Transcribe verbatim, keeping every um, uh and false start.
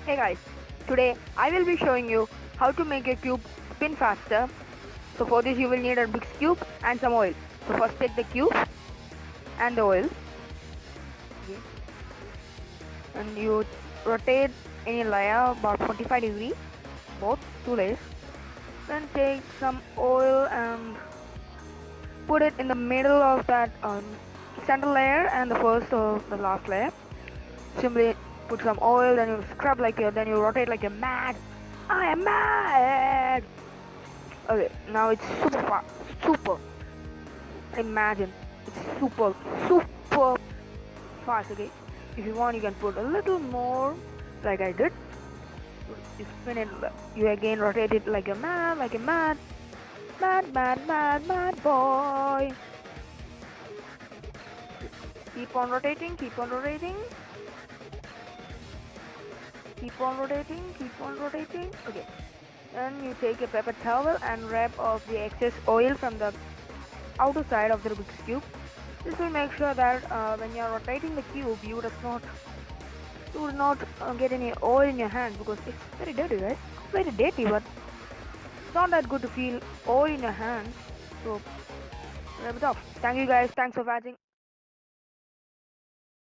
Hey guys, today I will be showing you how to make your cube spin faster. So for this you will need a Rubik's cube and some oil. So first take the cube and the oil, okay, and you rotate any layer about forty-five degree, both two layers. Then take some oil and put it in the middle of that um, center layer and the first or the last layer. Simply put some oil, then you scrub like you, then you rotate like you're mad. I am mad. Okay, now it's super fast, super. Imagine, it's super, super fast. Okay, if you want, you can put a little more, like I did. You spin it, you again rotate it like a mad, like a mad, mad, mad, mad, mad boy. Keep on rotating, keep on rotating, keep on rotating, keep on rotating. Okay, then you take a paper towel and rub off the excess oil from the outer side of the Rubik's cube. This will make sure that uh, when you are rotating the cube, you does not you will not uh, get any oil in your hand because it's very dirty, right? It's very dirty, but it's not that good to feel oil in your hands. So rub it off. Thank you guys. Thanks for watching.